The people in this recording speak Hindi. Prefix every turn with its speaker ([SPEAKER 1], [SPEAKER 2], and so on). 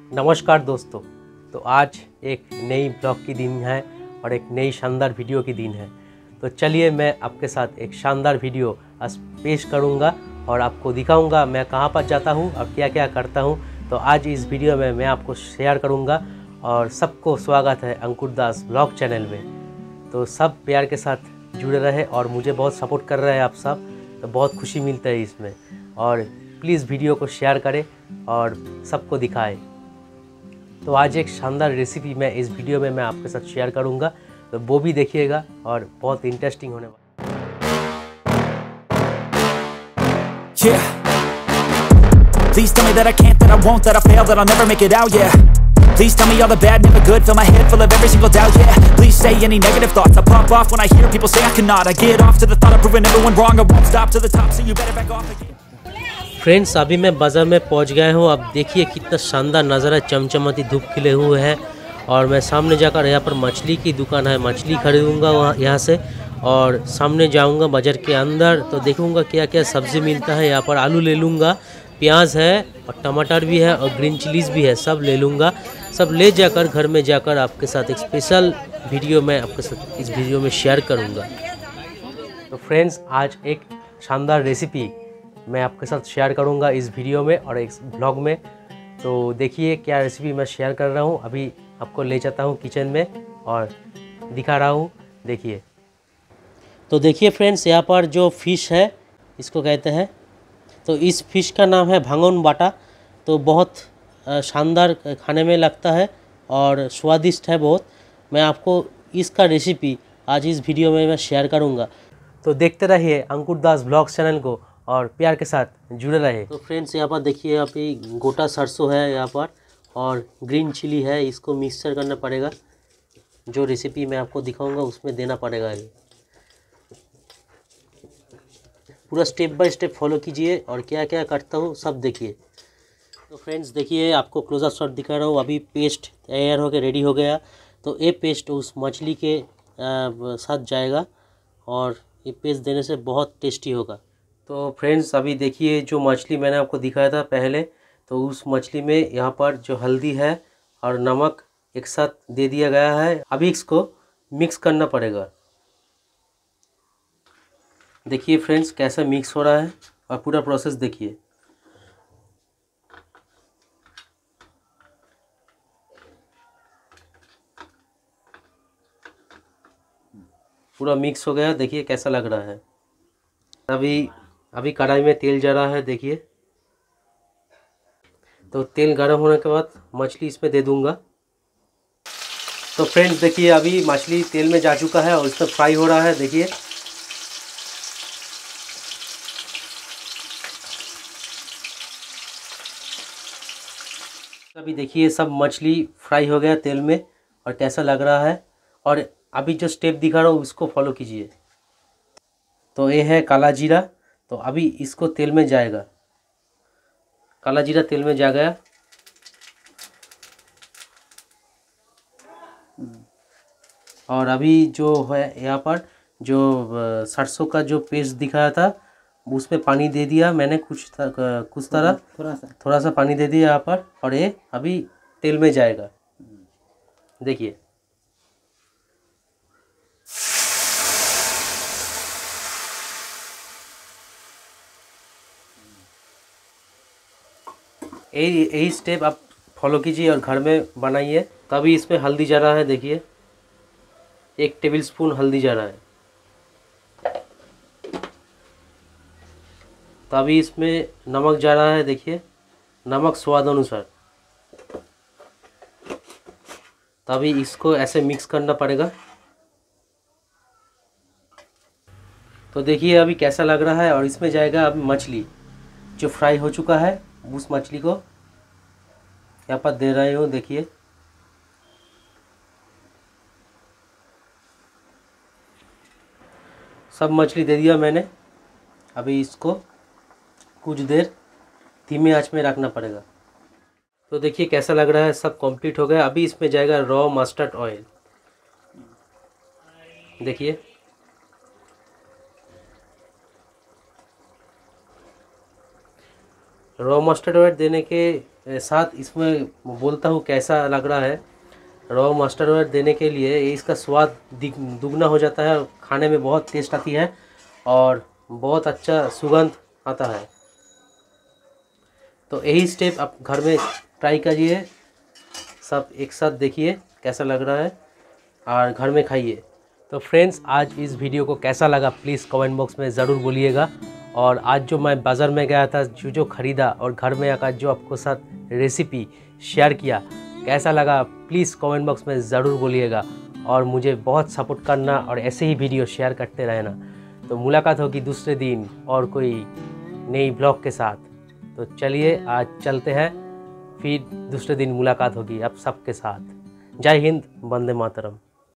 [SPEAKER 1] नमस्कार दोस्तों। तो आज एक नई ब्लॉग की दिन है और एक नई शानदार वीडियो की दिन है। तो चलिए मैं आपके साथ एक शानदार वीडियो आज पेश करूंगा और आपको दिखाऊंगा मैं कहां पर जाता हूं और क्या क्या करता हूं। तो आज इस वीडियो में मैं आपको शेयर करूंगा और सबको स्वागत है अंकुर दास ब्लॉग चैनल में। तो सब प्यार के साथ जुड़े रहे और मुझे बहुत सपोर्ट कर रहे हैं आप सब, तो बहुत खुशी मिलता है इसमें। और प्लीज़ वीडियो को शेयर करें और सबको दिखाएं। तो आज एक शानदार रेसिपी मैं इस वीडियो में मैं आपके साथ शेयर करूंगा, तो वो भी देखिएगा और बहुत इंटरेस्टिंग होने वाला।
[SPEAKER 2] Yeah. Please tell me that I can't, that I won't, that I fail, that I'll never make it out, yeah. Please tell me all the bad, never good, fill my head full of every single doubt, yeah. Please say any negative thoughts, I pop off when I hear people say I cannot. I get off to the thought of proving everyone wrong, I won't stop to the top, so you better back off again.
[SPEAKER 1] Friends, अभी मैं बाज़ार में पहुंच गया हूं। अब देखिए कितना शानदार नज़ारा, चमचमाती धूप खिले हुए हैं। और मैं सामने जाकर यहाँ पर मछली की दुकान है, मछली खरीदूंगा वहाँ यहाँ से। और सामने जाऊंगा बाज़ार के अंदर, तो देखूंगा क्या क्या सब्ज़ी मिलता है। यहाँ पर आलू ले लूँगा, प्याज है और टमाटर भी है और ग्रीन चिलीज़ भी है, सब ले लूँगा। सब ले जाकर घर में जाकर आपके साथ एक स्पेशल वीडियो मैं आपके साथ इस वीडियो में शेयर करूँगा। तो फ्रेंड्स, आज एक शानदार रेसिपी मैं आपके साथ शेयर करूंगा इस वीडियो में और इस ब्लॉग में। तो देखिए क्या रेसिपी मैं शेयर कर रहा हूं। अभी आपको ले जाता हूं किचन में और दिखा रहा हूं, देखिए। तो देखिए फ्रेंड्स, यहाँ पर जो फ़िश है इसको कहते हैं, तो इस फ़िश का नाम है भांगन बाटा। तो बहुत शानदार खाने में लगता है और स्वादिष्ट है बहुत। मैं आपको इसका रेसिपी आज इस वीडियो में मैं शेयर करूँगा। तो देखते रहिए अंकुर दास ब्लॉग चैनल को और प्यार के साथ जुड़े रहे। तो फ्रेंड्स, यहाँ पर देखिए, यहाँ पे गोटा सरसों है यहाँ पर और ग्रीन चिली है। इसको मिक्सचर करना पड़ेगा, जो रेसिपी मैं आपको दिखाऊंगा उसमें देना पड़ेगा। ये पूरा स्टेप बाय स्टेप फॉलो कीजिए और क्या क्या करता हूँ सब देखिए। तो फ्रेंड्स देखिए, आपको क्लोजअप शॉट दिखा रहा हूँ। अभी पेस्ट तैयार होकर रेडी हो गया। तो ये पेस्ट उस मछली के साथ जाएगा और ये पेस्ट देने से बहुत टेस्टी होगा। तो फ्रेंड्स, अभी देखिए जो मछली मैंने आपको दिखाया था पहले, तो उस मछली में यहाँ पर जो हल्दी है और नमक एक साथ दे दिया गया है। अभी इसको मिक्स करना पड़ेगा। देखिए फ्रेंड्स कैसा मिक्स हो रहा है और पूरा प्रोसेस देखिए। पूरा मिक्स हो गया, देखिए कैसा लग रहा है। अभी कढ़ाई में तेल जा रहा है, देखिए। तो तेल गर्म होने के बाद मछली इसमें दे दूंगा। तो फ्रेंड्स देखिए, अभी मछली तेल में जा चुका है और इसमें फ्राई हो रहा है, देखिए। अभी देखिए सब मछली फ्राई हो गया तेल में और कैसा लग रहा है। और अभी जो स्टेप दिखा रहा हूँ उसको फॉलो कीजिए। तो ये है काला जीरा, तो अभी इसको तेल में जाएगा। काला जीरा तेल में जा गया। और अभी जो है यहाँ पर जो सरसों का जो पेस्ट दिखाया था उसमें पानी दे दिया मैंने, कुछ तरह थोड़ा सा पानी दे दिया यहाँ पर। और ये अभी तेल में जाएगा, देखिए। यही स्टेप आप फॉलो कीजिए और घर में बनाइए। तभी इसमें हल्दी जा रहा है, देखिए 1 टेबलस्पून हल्दी जा रहा है। तभी इसमें नमक जा रहा है, देखिए नमक स्वाद अनुसार। तभी इसको ऐसे मिक्स करना पड़ेगा। तो देखिए अभी कैसा लग रहा है। और इसमें जाएगा अभी मछली जो फ्राई हो चुका है, उस मछली को यहाँ पर दे रहे हो, देखिए। सब मछली दे दिया मैंने। अभी इसको कुछ देर धीमे आंच में रखना पड़ेगा। तो देखिए कैसा लग रहा है, सब कंप्लीट हो गया। अभी इसमें जाएगा रॉ मस्टर्ड ऑयल, देखिए। रॉ मस्टर्ड ऑयल देने के साथ इसमें बोलता हूँ कैसा लग रहा है। रॉ मस्टर्ड ऑयल देने के लिए इसका स्वाद दुगना हो जाता है, खाने में बहुत टेस्ट आती है और बहुत अच्छा सुगंध आता है। तो यही स्टेप आप घर में ट्राई करिए, सब एक साथ देखिए कैसा लग रहा है और घर में खाइए। तो फ्रेंड्स, आज इस वीडियो को कैसा लगा प्लीज़ कमेंट बॉक्स में ज़रूर बोलिएगा। और आज जो मैं बाज़ार में गया था, जो ख़रीदा और घर में आकर जो आपको साथ रेसिपी शेयर किया, कैसा लगा प्लीज़ कमेंट बॉक्स में ज़रूर बोलिएगा। और मुझे बहुत सपोर्ट करना और ऐसे ही वीडियो शेयर करते रहना। तो मुलाकात होगी दूसरे दिन और कोई नई ब्लॉग के साथ। तो चलिए आज चलते हैं, फिर दूसरे दिन मुलाकात होगी आप सबके साथ। जय हिंद, वंदे मातरम।